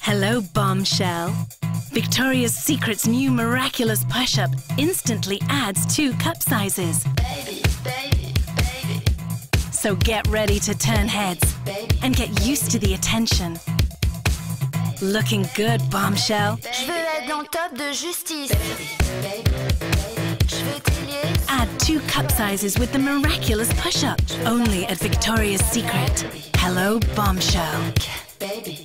Hello, bombshell. Victoria's Secret's new miraculous push-up instantly adds 2 cup sizes. So get ready to turn heads and get used to the attention. Looking good, bombshell. Je veux être dans le top de justice. Je veux tes liens. Add 2 cup sizes with the miraculous push-up. Only at Victoria's Secret. Hello, bombshell. Baby.